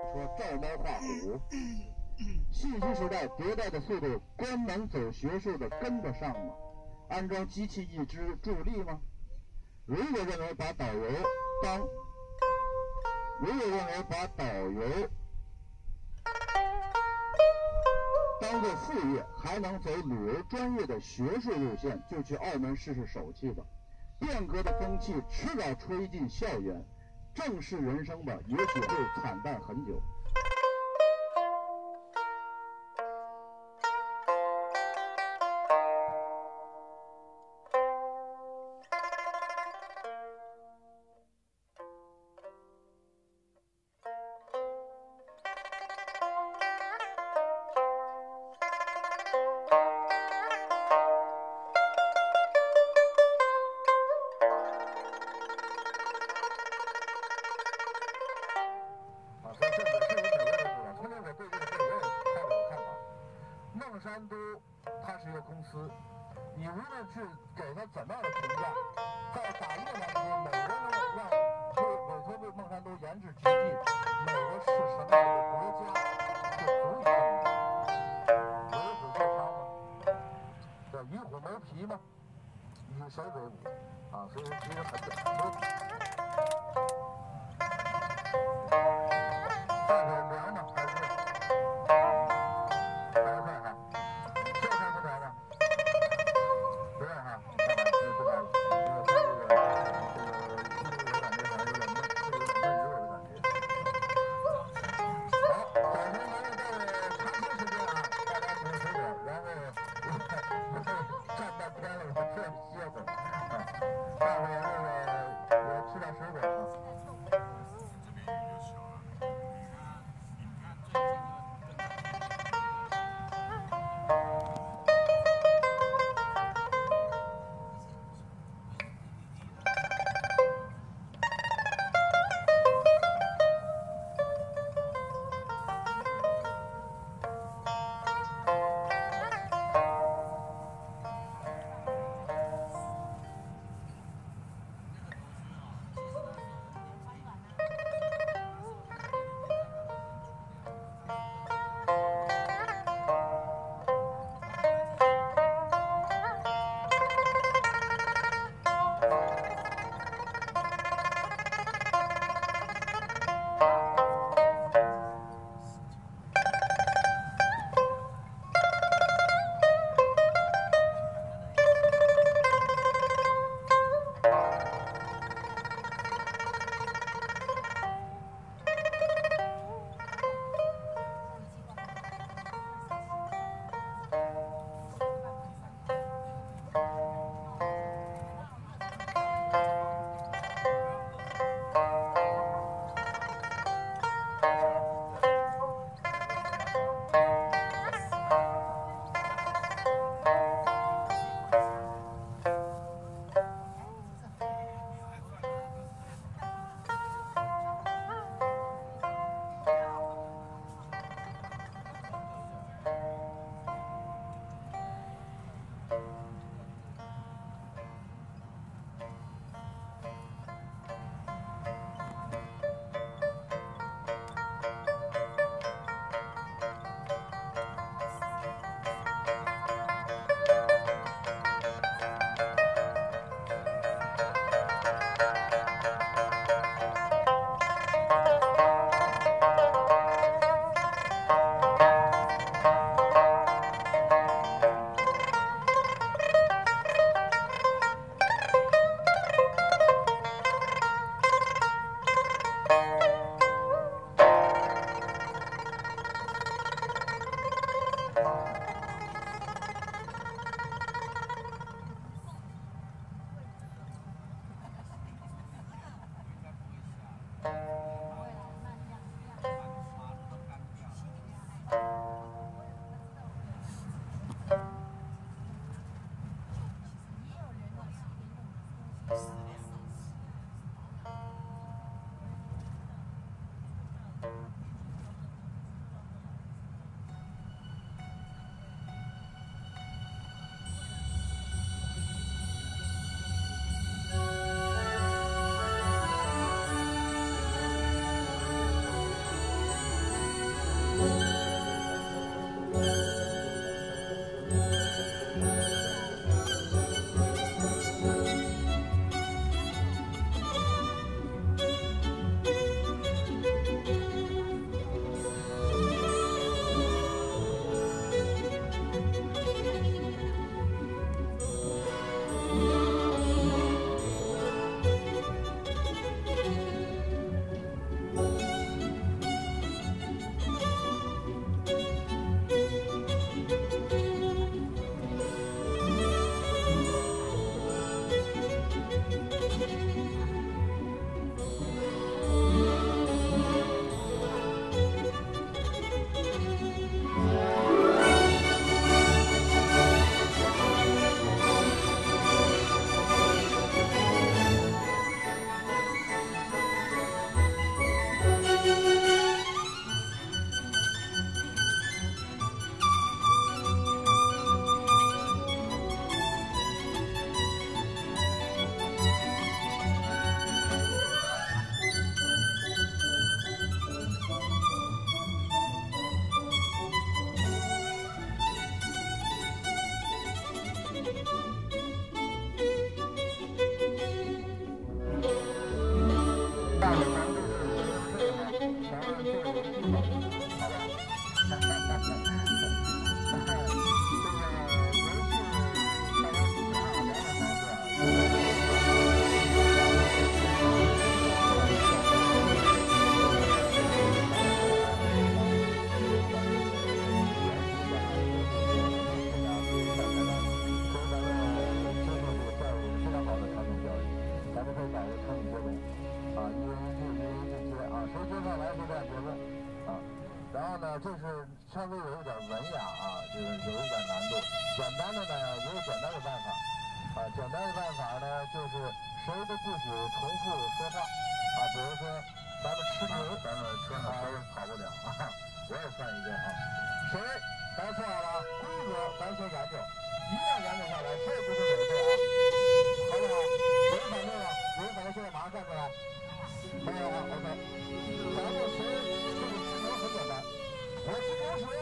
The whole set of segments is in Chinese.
说照猫画虎。信息时代迭代的速度，官门走学术的跟得上吗？安装机器一只助力吗？如果认为把导游当做副业，还能走旅游专业的学术路线，就去澳门试试手气吧。变革的风气迟早吹进校园，正视人生吧，也许会惨淡很久。孟山都它是一个公司，你无论去给它怎么样的评价，在打印当中，美国人让委托为孟山都研制基地，美国是什么样的国家，就足以证明。为虎作伥吗？叫与虎谋皮吗？与谁为伍啊？所以其实很简单。这个凉吗？还是凉快哈？这开不凉吗？不热哈？不开了，因为它这个有感觉，好像有点闷，有点闷热的感觉。好，早晨咱们到了茶歇时间啊，大家请吃点，然后站半天了，我这歇会儿啊，待会儿我吃点水。 这个有地方，好吧？这个游戏大家喜欢啊，两个孩子啊。然后呢，这是稍微有一点文雅啊，就是有一点难度。简单的呢，也有简单的办法啊。简单的办法呢，就是谁都不许重复说话啊。比如说，咱们吃牛，咱们车上谁跑不了啊。我也算一个啊。谁？咱说好了，规则咱先研究，一旦研究下来，谁也不许违背啊，好不好？有人反对了？有人反对，现在马上站出来。没有啊 ，OK。咱们谁这个吃牛很简单。我是牛舌。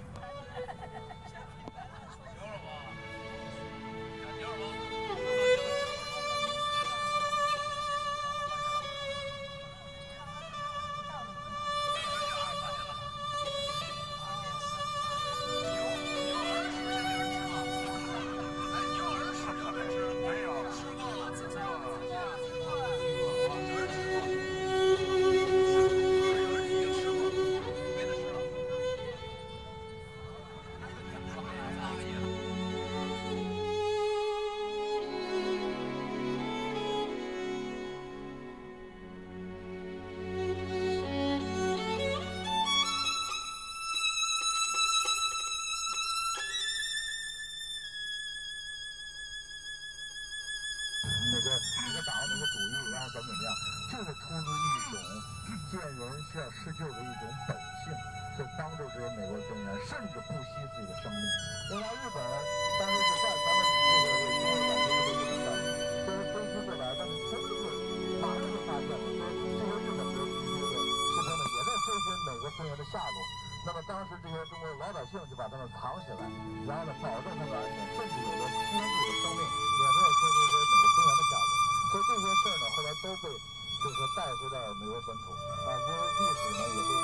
哪个党哪个主义，然后怎么样，就是出自一种见人需要施救的一种本性，就帮助这些美国军人，甚至不惜自己的生命。因为日本人当时是在咱们这个分析过来，但是真是马上就发现了，说这些日本的士兵们也在追寻美国军人的下落。那么当时这些中国老百姓就把他们藏起来，然后呢保证他们安全，甚至有的牺牲自己的生命，也没有说出这些美国军人的下落。所以这些事儿呢，后来都被就是说带回到美国本土啊，因为历史呢也会